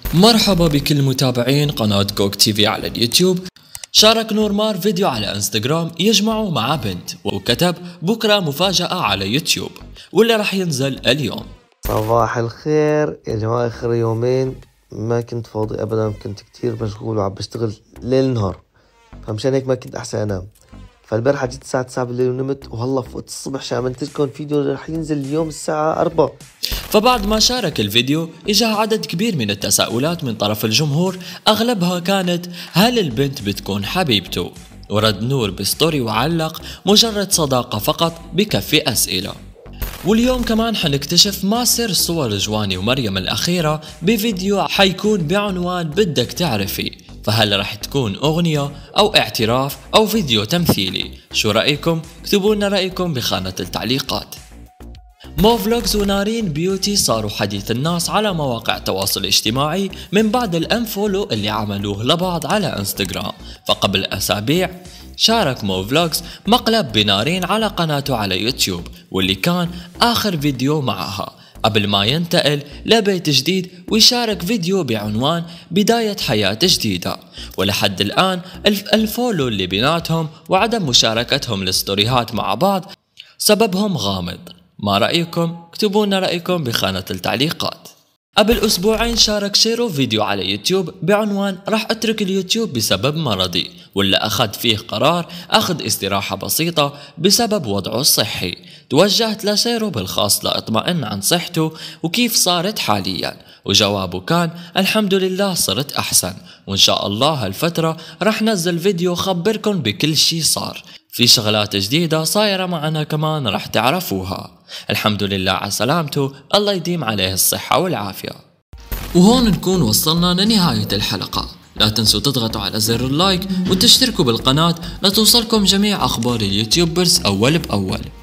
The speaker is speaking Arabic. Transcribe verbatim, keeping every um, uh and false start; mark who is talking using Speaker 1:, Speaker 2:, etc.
Speaker 1: مرحبا بكل متابعين قناة كوك تي في على اليوتيوب. شارك نور مار فيديو على انستغرام يجمعه مع بنت وكتب بكرة مفاجأة على يوتيوب واللي راح ينزل اليوم.
Speaker 2: صباح الخير يا جماعة، آخر يومين ما كنت فاضي أبدا، كنت كتير مشغول وعم بشتغل ليل نهار، فمشان هيك ما كنت أحسن أنام. فالبارحة جيت الساعة تسعة بالليل ونمت، وهلا فقت الصبح عشان عملت لكم فيديو رح ينزل اليوم الساعة أربعة.
Speaker 1: فبعد ما شارك الفيديو اجى عدد كبير من التساؤلات من طرف الجمهور، اغلبها كانت هل البنت بتكون حبيبته؟ ورد نور بستوري وعلق مجرد صداقة فقط بكفي اسئلة. واليوم كمان حنكتشف ما سر صور جواني ومريم الأخيرة بفيديو حيكون بعنوان بدك تعرفي، فهل رح تكون أغنية أو اعتراف أو فيديو تمثيلي؟ شو رأيكم؟ اكتبوا لنا رأيكم بخانة التعليقات. مو فلوجز ونارين بيوتي صاروا حديث الناس على مواقع التواصل الاجتماعي من بعد الانفولو اللي عملوه لبعض على انستغرام. فقبل أسابيع شارك مو فلوجز مقلب بنارين على قناته على يوتيوب، واللي كان آخر فيديو معها قبل ما ينتقل لبيت جديد ويشارك فيديو بعنوان بداية حياة جديدة. ولحد الآن الفولو اللي بيناتهم وعدم مشاركتهم للستوريهات مع بعض سببهم غامض. ما رأيكم؟ اكتبوا لنا رأيكم بخانة التعليقات. قبل أسبوعين شارك شيرو فيديو على يوتيوب بعنوان راح أترك اليوتيوب بسبب مرضي، واللي أخذ فيه قرار أخذ استراحة بسيطة بسبب وضعه الصحي. توجهت لشيرو بالخاص لأطمئن عن صحته وكيف صارت حاليا، وجوابه كان الحمد لله صرت أحسن، وإن شاء الله هالفترة راح نزل فيديو خبركم بكل شي صار، في شغلات جديدة صايرة معنا كمان راح تعرفوها. الحمد لله على سلامته، الله يديم عليه الصحة والعافية. وهون نكون وصلنا لنهاية الحلقة. لا تنسوا تضغطوا على زر اللايك وتشتركوا بالقناة لتوصلكم جميع أخبار اليوتيوبرز أول بأول.